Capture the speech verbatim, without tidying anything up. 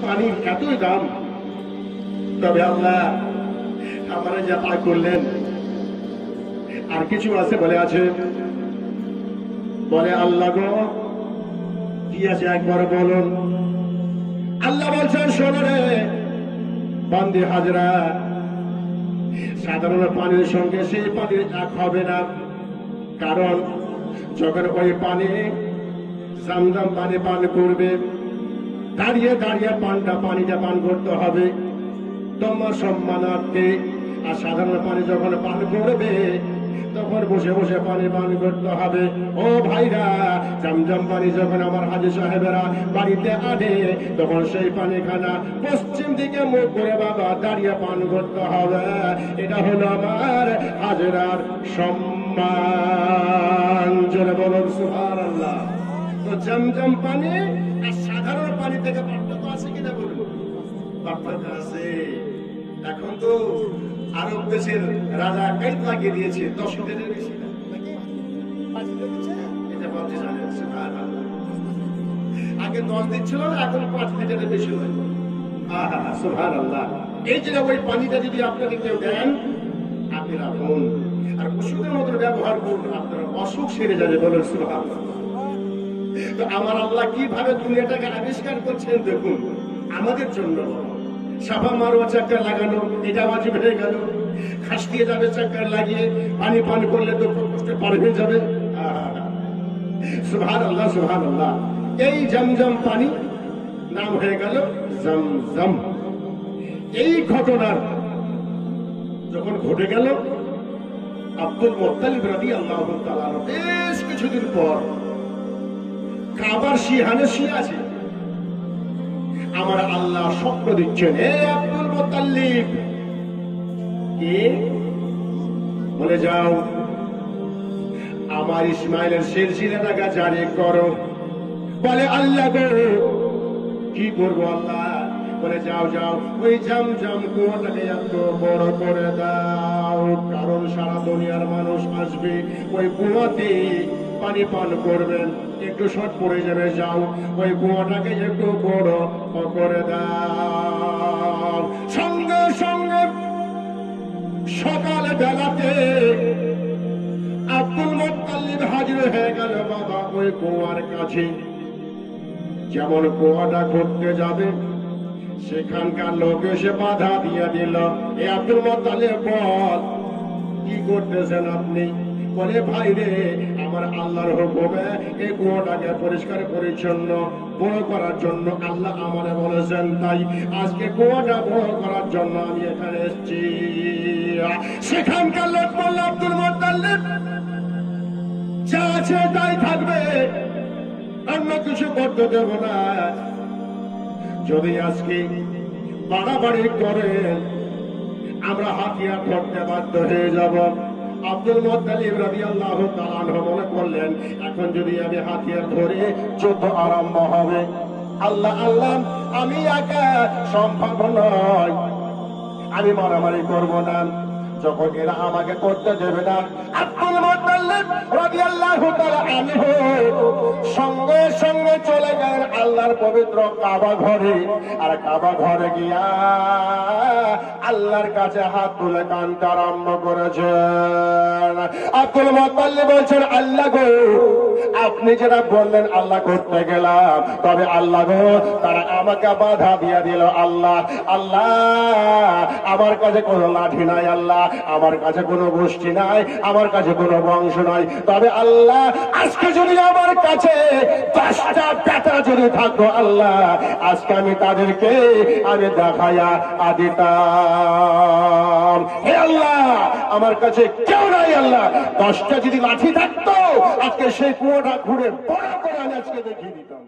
পানির এতই দাম। তবে আল্লাহ আমার যা তা করলেন, আর কিছু আছে বলে আছে, বলে আল্লাহ গো কি আছে একবার বলুন। আল্লাহ বলছেন শোনো রে বান্দি হাজরা, সাধারণ পানির সঙ্গে সেই পানির এক হবে না। কারণ যখন ওই পানি জামজাম পানি পান করবে, দাঁড়িয়ে দাঁড়িয়ে পানটা পানিটা পান করতে হবে তোমার সম্মানার্থে। আর সাধারণ পানি যখন পান করবে তখন বসে বসে পানি পান করতে হবে। ও ভাইরা, জামজাম পানি যখন আমার হাজী সাহেবেরা বাড়িতে আনে তখন সেই পানি খানা পশ্চিম দিকে মুখ করে বাবা দাঁড়িয়ে পান করতে হবে। এটা হলো আমার হাজরার সম্মান। জোরে বলুন সুবহানাল্লাহ। তো জামজাম পানি আর সাধারণ পানি থেকে পার্থক্য আছে কিনা বলুন? পার্থক্য আছে। এখন তো আরব দেশের রাজা কাইত লাগিয়ে দিয়েছে দশ লিটারের বেশি না, আগে দশ দিচ্ছিল না, এখন পাঁচ লিটারের বেশি হয়। সুবহানাল্লাহ। এই যে ওই পানিটা যদি আপনাকে কেউ দেন আপনি রাখুন, আর ওষুধের মতো ব্যবহার করুন, আপনার অসুখ সেরে যাবে। বলুন সুবহানাল্লাহ। তো আমার আল্লাহ কিভাবে দুনিয়াটাকে আবিষ্কার করছেন দেখুন, আমাদের জন্য। সাফা মারোয়া চাক্কার লাগানো এটা ওয়াজিব হয়ে গেল। খাস দিয়ে যাবে চাক্কার লাগিয়ে পানি পান করলে তো কষ্টে পার হয়ে যাবে। সুবহানাল্লাহ সুবহানাল্লাহ। এই জমজম পানি নাম হয়ে গেল জমজম। এই ঘটনার যখন ঘটে গেল আব্দুল মুত্তালিব রাদিয়াল্লাহু তাআলা বেশ কিছুদিন পর কাবার শিহানে শুয়ে আছে। আমার আল্লাহ স্বপ্ন দিচ্ছেন, হে আব্দুল মুত্তালিব, কে বলে যাও আমার ইসমাইলের সিলসিলাটাকে জারি করো। বলে আল্লাহ গো কি করবো আল্লাহ? বলে যাও যাও ওই জামজাম কুয়াটাকে এত বড় করে দাও, কারণ সারা দুনিয়ার মানুষ আসবে ওই কুয়াতে পানি পান করবেন, একটু শর্ট পড়ে যাবে। যাও ওই কুয়াটাকে একটু বড় করে দাও। সঙ্গে সঙ্গে সকাল বেলাতে আব্দুল মুত্তালিব হাজির হয়ে গেল বাবা ওই কুয়ার কাছে। যেমন কুয়াটা করতে যাবে সেখানকার লোক এসে বাধা দিয়ে দিল, এ আব্দুল মুত্তালিব বল কি করতেছেন আপনি? বলে ভাই রে, আমার আল্লাহর হুকুমে এই কুয়াটাকে পরিষ্কার পরিচ্ছন্ন বড় করার জন্য আল্লাহ আমারে বলেছেন, তাই আজকে কুয়াটা বড় করার জন্য আমি এখানে এসেছি। সেখানকার লোক বলল আব্দুল মুত্তালিব যা আছে তাই থাকবে, অন্য কিছু করতে দেব না। যদি আজকে বাড়াবাড়ি করে আমরা হাতিয়ার ধরতে বাধ্য হয়ে যাব। আব্দুল মুত্তালিব রাদিয়াল্লাহু তাআলা আনহু মনে করলেন, এখন যদি আমি হাতিয়ার ধরে যুদ্ধ আরম্ভ হবে, আল্লাহ আল্লাহ আমি একা সম্ভব নয়, আমি মারামারি করব না। যখন এরা আমাকে করতে দেবে না, আব্দুল মুত্তালিব রাদিয়াল্লাহু তাআলা আনহু সঙ্গে সঙ্গে চলে গেলেন আল্লাহর পবিত্র কাবা ঘরে। আর কাবা ঘরে গিয়া আল্লাহর কাছে হাত তুলে কাঁদতে আরম্ভ করেছেন। আব্দুল মুত্তালিব বলছেন, আল্লাহ গো আপনি যেটা বললেন আল্লাহ করতে গেলাম, তবে আল্লাহ গো তারা আমাকে বাধা দিয়ে দিল। আল্লাহ আল্লাহ আমার কাছে কোনো লাঠি নাই, আল্লাহ আমার কাছে কোনো গোষ্ঠী নাই, আমার কাছে কোনো বংশ নাই, তবে আল্লাহ আজকে যদি আমার কাছে দশটা বেটা যদি থাকতো আল্লাহ আজকে আমি তাদেরকে আমি দেখাইয়া দিতাম। হে আল্লাহ আমার কাছে কেউ নাই, আল্লাহ দশটা যদি লাঠি থাকতো আজকে সেই কুয়াটা ঘুরে বড় করে আমি আজকে দেখিয়ে দিতাম।